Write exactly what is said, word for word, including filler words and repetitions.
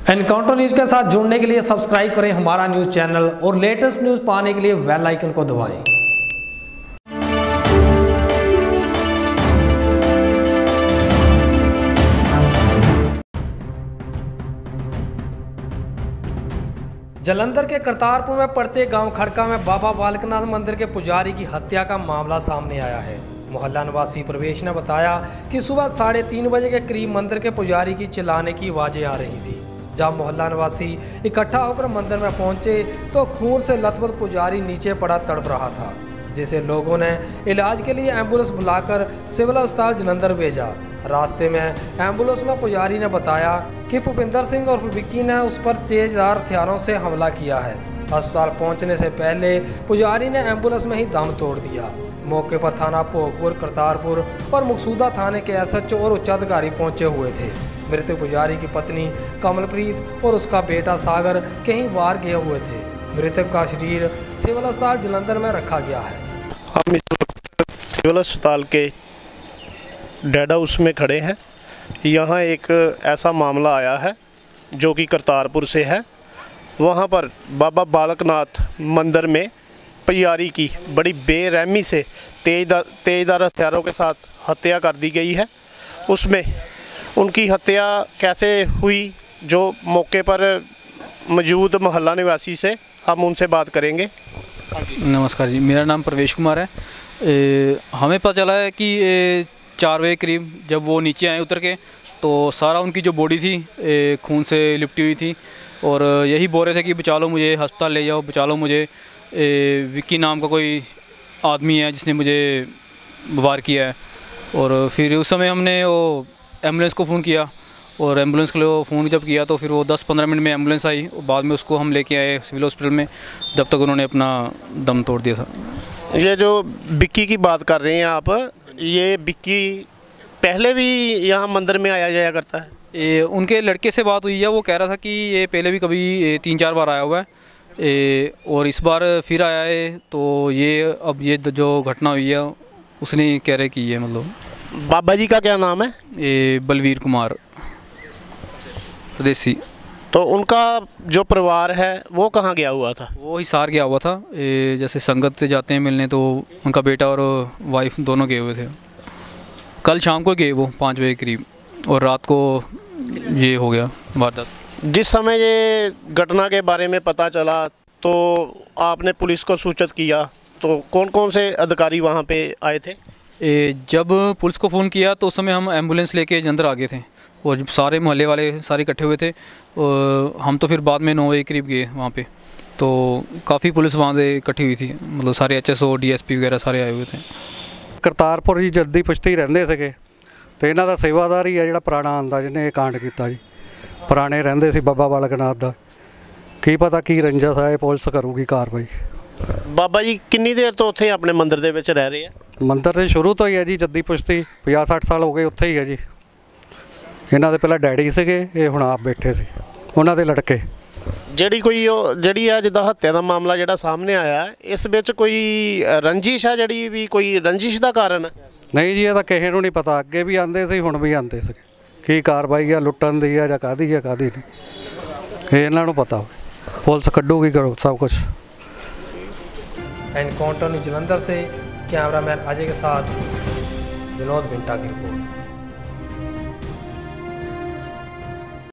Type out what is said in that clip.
Encounter news के साथ जुड़ने के लिए सब्सक्राइब करें हमारा न्यूज़ चैनल और लेटेस्ट न्यूज़ पाने के लिए बेल आइकन को दबाएं। जालंधर के करतारपुर में पड़ते गांव खड़का में बाबा बालकनाथ मंदिर के पुजारी की हत्या का मामला सामने आया है। मोहल्ला निवासी प्रवेश ने बताया कि सुबह साढ़े तीन बजे के करीब मंदिर के पुजारी की चिल्लाने की आवाज़ें आ रही थी। जब मोहल्ला निवासी इकट्ठा होकर मंदिर में पहुंचे तो खून से लथपथ पुजारी नीचे पड़ा तड़प रहा था, जिसे लोगों ने इलाज के लिए एम्बुलेंस बुलाकर सिविल अस्पताल जालंधर भेजा। रास्ते में एम्बुलेंस में पुजारी ने बताया कि भूपिंदर सिंह और विक्की ने उस पर तेजधार हथियारों से हमला किया है। अस्पताल पहुंचने से पहले पुजारी ने एम्बुलेंस में ही दम तोड़ दिया। मौके पर थाना भोगपुर, करतारपुर और मकसूदा थाने के एस एच ओ और उच्चाधिकारी पहुंचे हुए थे। मृतक पुजारी की पत्नी कमलप्रीत और उसका बेटा सागर कहीं बाहर गए हुए थे। मृतक का शरीर सिविल अस्पताल जालंधर में रखा गया है। हम इस वक्त सिविल अस्पताल के डेड हाउस में खड़े हैं। यहाँ एक ऐसा मामला आया है जो कि करतारपुर से है। वहाँ पर बाबा बालकनाथ मंदिर में पुजारी की बड़ी बेरहमी से तेजदार तेजदार हथियारों के साथ हत्या कर दी गई है। उसमें उनकी हत्या कैसे हुई, जो मौके पर मौजूद मोहल्ला निवासी से हम उनसे बात करेंगे। नमस्कार जी, मेरा नाम प्रवेश कुमार है। ए, हमें पता चला है कि ए, चार बजे करीब जब वो नीचे आए उतर के, तो सारा उनकी जो बॉडी थी ए, खून से लिपटी हुई थी और यही बोल रहे थे कि बचा लो मुझे, अस्पताल ले जाओ, बचा लो मुझे। ए, विक्की नाम का कोई आदमी है जिसने मुझे वार किया है। और फिर उस समय हमने वो एम्बुलेंस को फ़ोन किया और एम्बुलेंस के लिए फ़ोन जब किया तो फिर वो दस पंद्रह मिनट में एम्बुलेंस आई और बाद में उसको हम लेके आए सिविल हॉस्पिटल में, जब तक उन्होंने अपना दम तोड़ दिया था। ये जो विक्की की बात कर रहे हैं आप, ये विक्की पहले भी यहाँ मंदिर में आया जाया करता है? ये उनके लड़के से बात हुई है, वो कह रहा था कि ये पहले भी कभी तीन चार बार आया हुआ है ए, और इस बार फिर आया है। तो ये अब ये जो घटना हुई है उसने कह रहे कि ये मतलब। बाबा जी का क्या नाम है? ये बलवीर कुमार परदेसी। तो उनका जो परिवार है वो कहाँ गया हुआ था? वो हिसार गया हुआ था। ए, जैसे संगत से जाते हैं मिलने, तो उनका बेटा और वाइफ दोनों गए हुए थे। कल शाम को गए वो पाँच बजे करीब और रात को ये हो गया वारदात। जिस समय ये घटना के बारे में पता चला तो आपने पुलिस को सूचित किया, तो कौन कौन से अधिकारी वहाँ पे आए थे? ए, जब पुलिस को फ़ोन किया तो उस समय हम एम्बुलेंस लेके अंदर आ गए थे और जब सारे मोहल्ले वाले सारे इकट्ठे हुए थे और हम तो फिर बाद में नौ बजे करीब गए वहाँ पे, तो काफ़ी पुलिस वहाँ से इकट्ठी हुई थी, मतलब सारे H S O D S P वगैरह सारे आए हुए थे। करतारपुर जी जल्दी पुश्ती रहंदे सीगे ते इन्हां दा सेवादार ही है जिहड़ा पुराना आंदा जिहने ये कांड कीता जी। पुराने रहंदे सी बाबा बालकनाथ दा, की पता की रंजस है, पुलिस करूगी कार्रवाई। बाबा जी कितनी देर तो उत्थे अपने मंदिर दे विच रह रहे हैं? मंदिर से शुरू तो ही है जी, जद्दी पुश्ती पचास सठ साल हो गए उत्थे ही है जी। इन्हां दे पहला डैडी सीगे, ये हुण आप बैठे सी, उन्हां दे लड़के। ਜਿਹੜੀ ਕੋਈ ਉਹ ਜਿਹੜੀ ਆ ਜਿੱਦਾਂ ਹੱਤਿਆ ਦਾ ਮਾਮਲਾ ਜਿਹੜਾ ਸਾਹਮਣੇ ਆਇਆ, ਇਸ ਵਿੱਚ ਕੋਈ ਰੰਜਿਸ਼ ਹੈ ਜਿਹੜੀ ਵੀ ਕੋਈ ਰੰਜਿਸ਼ ਦਾ ਕਾਰਨ? नहीं जी, ये तो किसी को नहीं पता, अगे भी आते थे हुण भी आते थे। की कार्रवाई है लुट्टन की है या काहदी है काहदी नहीं, ये इन्हों पता हो, पुलिस कड्डूगी करो सब कुछ। एनकाउंटर न्यूज़ जालंधर से कैमरामैन अजय के साथ विनोद बिंटा की रिपोर्ट।